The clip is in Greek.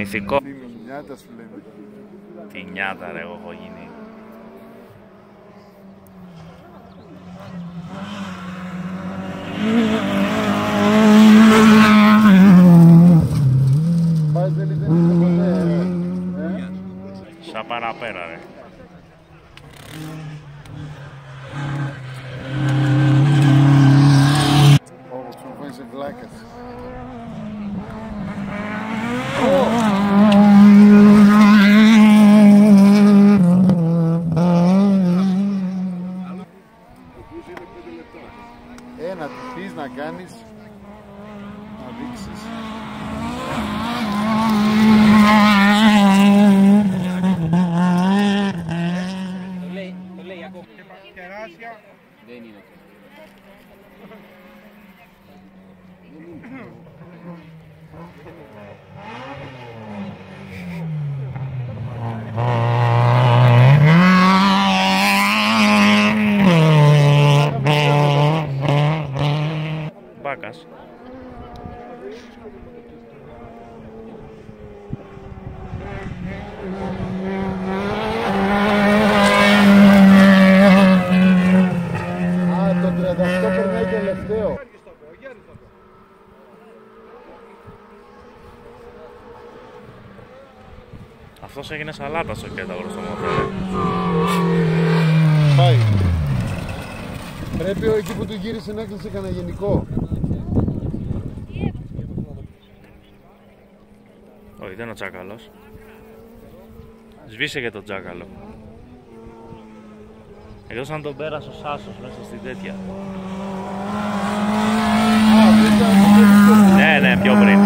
ηθικό. Τι νιάτα σου λένε. Τι νιάτα ρε, εγώ έχω γίνει. Πάει δεν είσαι ποτέ, Σαν παραπέρα ρε. Όπως σου φάει σε βλάκας. Να του πεις να κάνεις, να δείξεις. Το λέει ακόμα. Κεράσια. Δεν είναι αυτό. Μπάκας. Το 38 περνάει τελευταίο. Αυτός έγινε σαλάτα στο κέντρο στο μοτέλ. Πάει. Πρέπει εκεί που του γύρισε να έκλεισε κανένα γενικό. Όχι, δεν είναι ο τσάκαλος. Σβήσε και τον τσάκαλο. Εκτός αν τον πέρασε ο Σάσος μέσα στην τέτοια. Ναι, πιο πριν.